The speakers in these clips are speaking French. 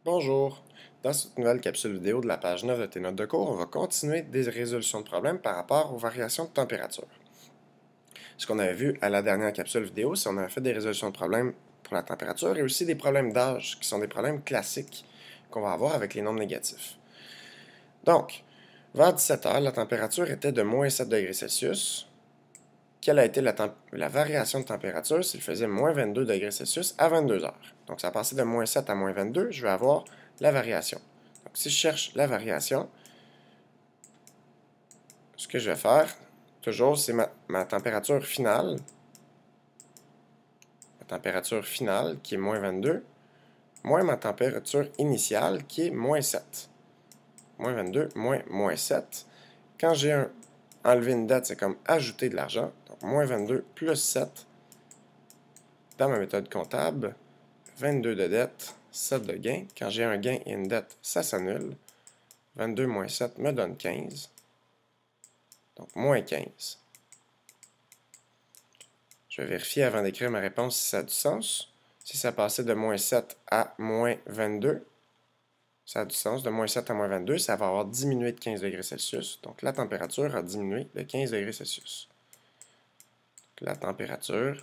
Bonjour! Dans cette nouvelle capsule vidéo de la page 9 de tes notes de cours, on va continuer des résolutions de problèmes par rapport aux variations de température. Ce qu'on avait vu à la dernière capsule vidéo, c'est qu'on avait fait des résolutions de problèmes pour la température et aussi des problèmes d'âge, qui sont des problèmes classiques qu'on va avoir avec les nombres négatifs. Donc, vers 17 h, la température était de moins 7 degrés Celsius. Quelle a été la variation de température s'il faisait moins 22 degrés Celsius à 22 h? Donc, ça a passé de moins 7 à moins 22, je vais avoir la variation. Donc, si je cherche la variation, ce que je vais faire, toujours, c'est ma température finale. Ma température finale, qui est moins 22, moins ma température initiale, qui est moins 7. Moins 22, moins 7. Quand j'ai enlevé une dette, c'est comme ajouter de l'argent. Donc, moins 22 plus 7 dans ma méthode comptable. 22 de dette, 7 de gain. Quand j'ai un gain et une dette, ça s'annule. 22 moins 7 me donne 15. Donc, moins 15. Je vais vérifier avant d'écrire ma réponse si ça a du sens. Si ça passait de moins 7 à moins 22, ça a du sens. De moins 7 à moins 22, ça va avoir diminué de 15 degrés Celsius. Donc, la température a diminué de 15 degrés Celsius. La température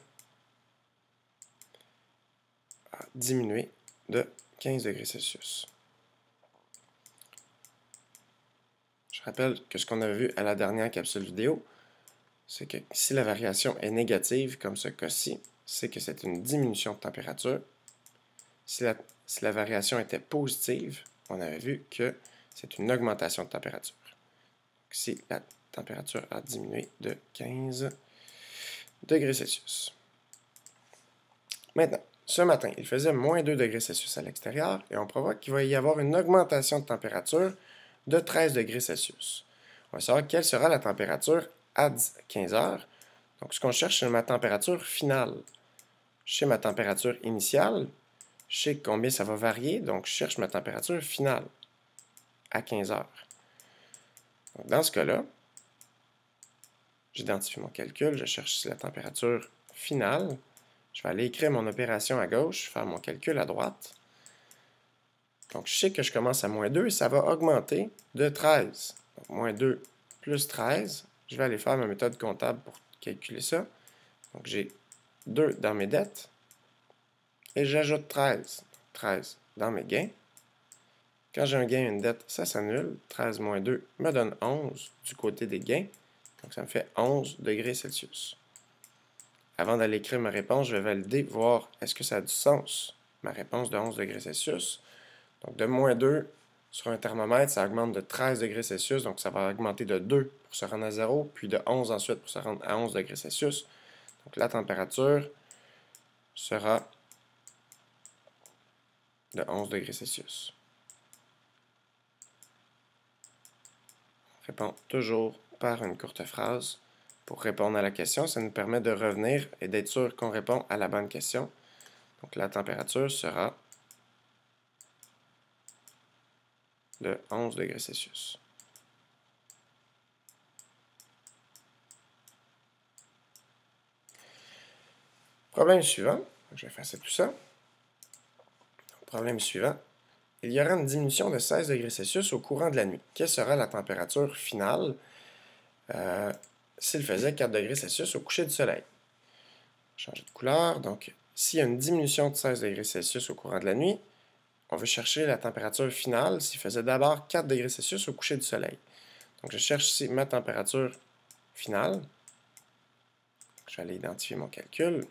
a diminué de 15 degrés Celsius. Je rappelle que ce qu'on avait vu à la dernière capsule vidéo, c'est que si la variation est négative, comme ce cas-ci, c'est que c'est une diminution de température. Si la variation était positive, on avait vu que c'est une augmentation de température. Donc, ici, la température a diminué de 15 degrés Celsius. Maintenant, ce matin, il faisait moins 2 degrés Celsius à l'extérieur et on provoque qu'il va y avoir une augmentation de température de 13 degrés Celsius. On va savoir quelle sera la température à 15 heures. Donc, ce qu'on cherche, c'est ma température finale. Je sais ma température initiale, je sais combien ça va varier, donc je cherche ma température finale à 15 heures. Donc, dans ce cas-là, j'identifie mon calcul, je cherche la température finale. Je vais aller écrire mon opération à gauche, faire mon calcul à droite. Donc, je sais que je commence à moins 2 et ça va augmenter de 13. Donc, moins 2 plus 13. Je vais aller faire ma méthode comptable pour calculer ça. Donc, j'ai 2 dans mes dettes et j'ajoute 13. 13 dans mes gains. Quand j'ai un gain et une dette, ça s'annule. 13 moins 2 me donne 11 du côté des gains. Donc, ça me fait 11 degrés Celsius. Avant d'aller écrire ma réponse, je vais valider, voir est-ce que ça a du sens, ma réponse de 11 degrés Celsius. Donc, de moins 2 sur un thermomètre, ça augmente de 13 degrés Celsius. Donc, ça va augmenter de 2 pour se rendre à 0, puis de 11 ensuite pour se rendre à 11 degrés Celsius. Donc, la température sera de 11 degrés Celsius. On répond toujours par une courte phrase pour répondre à la question. Ça nous permet de revenir et d'être sûr qu'on répond à la bonne question. Donc, la température sera de 11 degrés Celsius. Problème suivant. Je vais effacer tout ça. Problème suivant. Il y aura une diminution de 16 degrés Celsius au courant de la nuit. Quelle sera la température finale s'il faisait 4 degrés Celsius au coucher du soleil? Changer de couleur. Donc, s'il y a une diminution de 16 degrés Celsius au courant de la nuit, on veut chercher la température finale s'il faisait d'abord 4 degrés Celsius au coucher du soleil. Donc, je cherche ici ma température finale. Je vais aller identifier mon calcul.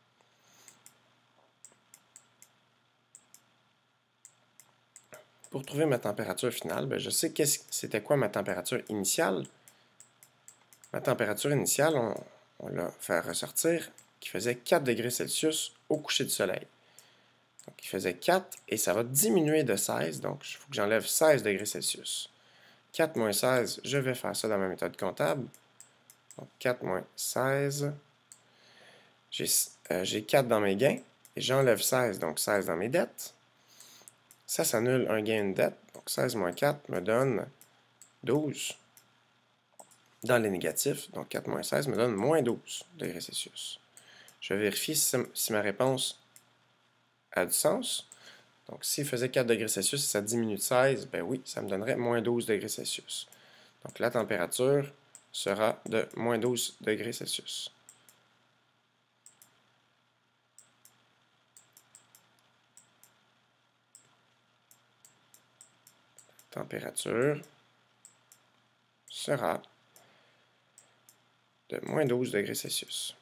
Pour trouver ma température finale, je sais c'était quoi ma température initiale. Ma température initiale, on l'a fait ressortir, qui faisait 4 degrés Celsius au coucher du soleil. Donc, il faisait 4 et ça va diminuer de 16, donc il faut que j'enlève 16 degrés Celsius. 4 moins 16, je vais faire ça dans ma méthode comptable. Donc, 4 moins 16, j'ai 4 dans mes gains et j'enlève 16, donc 16 dans mes dettes. Ça s'annule un gain et une dette, donc 16 moins 4 me donne 12 dans les négatifs, donc 4 moins 16 me donne moins 12 degrés Celsius. Je vais vérifier si ma réponse a du sens. Donc, s'il faisait 4 degrés Celsius et ça diminue de 16, ben oui, ça me donnerait moins 12 degrés Celsius. Donc, la température sera de moins 12 degrés Celsius. Température sera de moins 12 degrés Celsius.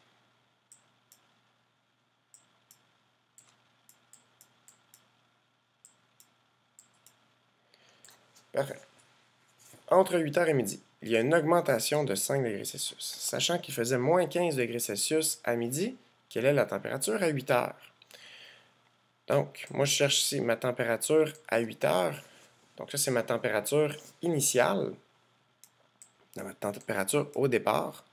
Parfait. Entre 8h et midi, il y a une augmentation de 5 degrés Celsius. Sachant qu'il faisait moins 15 degrés Celsius à midi, quelle est la température à 8h? Donc, moi, je cherche ici ma température à 8h. Donc, ça, c'est ma température initiale, ma température au départ.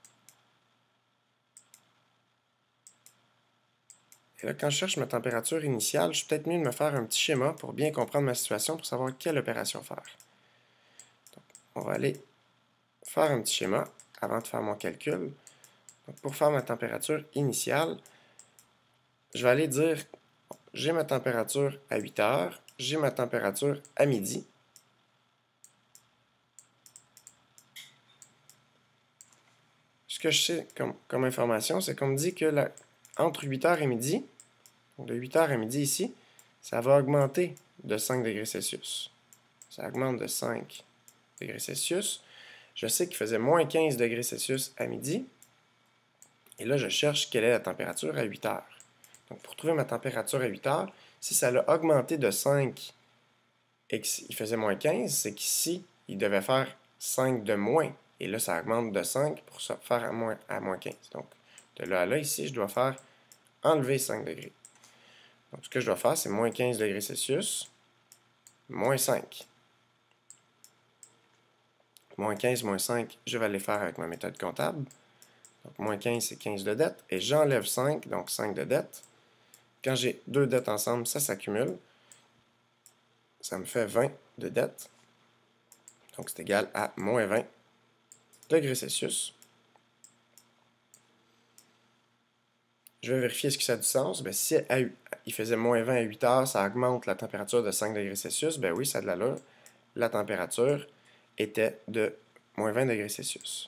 Et là, quand je cherche ma température initiale, je suis peut-être mieux de me faire un petit schéma pour bien comprendre ma situation, pour savoir quelle opération faire. Donc, on va aller faire un petit schéma avant de faire mon calcul. Donc, pour faire ma température initiale, je vais aller dire, j'ai ma température à 8h, j'ai ma température à midi. Ce que je sais comme information, c'est qu'on me dit que entre 8h et midi, donc de 8h à midi ici, ça va augmenter de 5 degrés Celsius. Ça augmente de 5 degrés Celsius. Je sais qu'il faisait moins 15 degrés Celsius à midi. Et là, je cherche quelle est la température à 8h. Donc, pour trouver ma température à 8h, si ça a augmenté de 5 et qu'il faisait moins 15, c'est qu'ici, il devait faire 5 de moins. Et là, ça augmente de 5 pour se faire à moins 15. Donc, de là à là, ici, je dois faire enlever 5 degrés. Donc, ce que je dois faire, c'est moins 15 degrés Celsius, moins 5. Moins 15, moins 5, je vais aller faire avec ma méthode comptable. Donc, moins 15, c'est 15 de dette. Et j'enlève 5, donc 5 de dette. Quand j'ai deux dettes ensemble, ça s'accumule. Ça me fait 20 de dette. Donc, c'est égal à moins 20 degrés Celsius. Je vais vérifier ce que ça a du sens. Ben, si il faisait moins 20 à 8 heures, ça augmente la température de 5 degrés Celsius. Ben oui, ça a de l'allure. La température était de moins 20 degrés Celsius.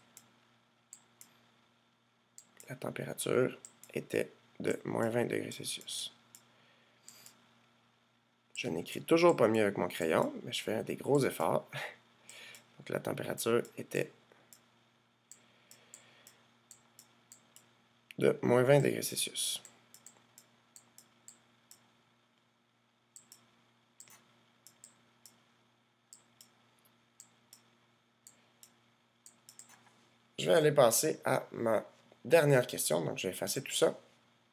La température était de moins 20 degrés Celsius. Je n'écris toujours pas mieux avec mon crayon, mais je fais des gros efforts. Donc la température était de moins 20 degrés Celsius. Je vais aller passer à ma dernière question. Donc, je vais effacer tout ça. Donc,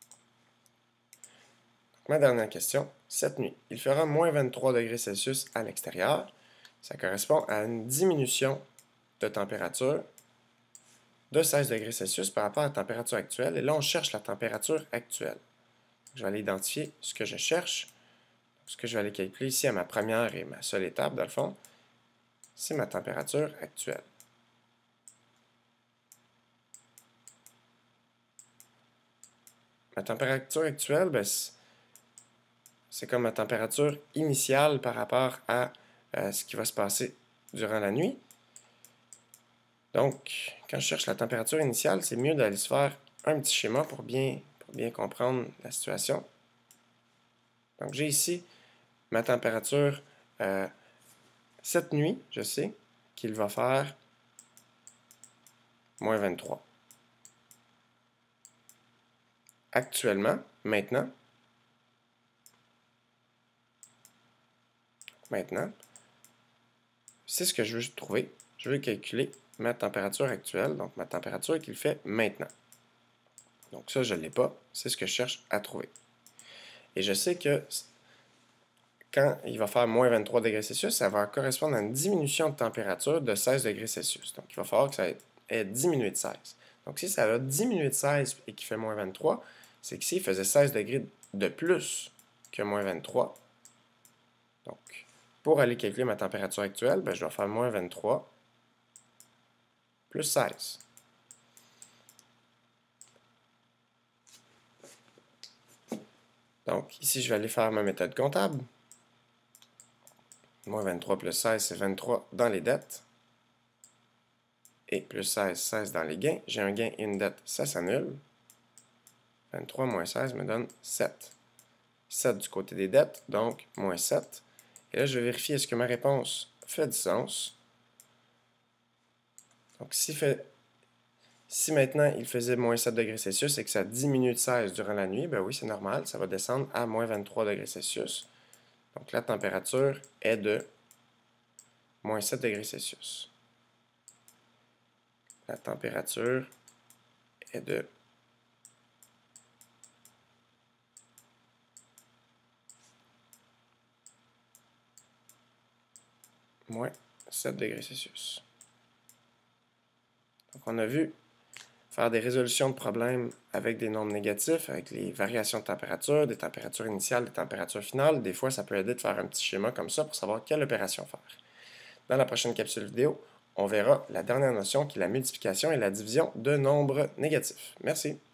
ma dernière question, cette nuit, il fera moins 23 degrés Celsius à l'extérieur. Ça correspond à une diminution de température de 16 degrés Celsius par rapport à la température actuelle. Et là, on cherche la température actuelle. Je vais aller identifier ce que je cherche. Ce que je vais aller calculer ici à ma première et ma seule étape, dans le fond, c'est ma température actuelle. Ma température actuelle, ben, c'est comme ma température initiale par rapport à ce qui va se passer durant la nuit. Donc, quand je cherche la température initiale, c'est mieux d'aller se faire un petit schéma pour bien comprendre la situation. Donc, j'ai ici ma température cette nuit, je sais qu'il va faire moins 23. Actuellement, maintenant, c'est ce que je veux trouver. Je veux calculer ma température actuelle, donc ma température qu'il fait maintenant. Donc ça, je ne l'ai pas. C'est ce que je cherche à trouver. Et je sais que quand il va faire moins 23 degrés Celsius, ça va correspondre à une diminution de température de 16 degrés Celsius. Donc il va falloir que ça ait diminué de 16. Donc si ça a diminué de 16 et qu'il fait moins 23, c'est qu'ici, il faisait 16 degrés de plus que moins 23. Donc, pour aller calculer ma température actuelle, ben, je dois faire moins 23 plus 16. Donc, ici, je vais aller faire ma méthode comptable. Moins 23 plus 16, c'est 23 dans les dettes. Et plus 16, 16 dans les gains. J'ai un gain et une dette, ça s'annule. 23 moins 16 me donne 7. 7 du côté des dettes, donc moins 7. Et là, je vais vérifier est-ce que ma réponse fait du sens. Donc, si maintenant il faisait moins 7 degrés Celsius et que ça diminue de 16 durant la nuit, ben oui, c'est normal, ça va descendre à moins 23 degrés Celsius. Donc, la température est de moins 7 degrés Celsius. La température est de moins 7 degrés Celsius. Donc, on a vu faire des résolutions de problèmes avec des nombres négatifs, avec les variations de température, des températures initiales, des températures finales. Des fois, ça peut aider de faire un petit schéma comme ça pour savoir quelle opération faire. Dans la prochaine capsule vidéo, on verra la dernière notion qui est la multiplication et la division de nombres négatifs. Merci.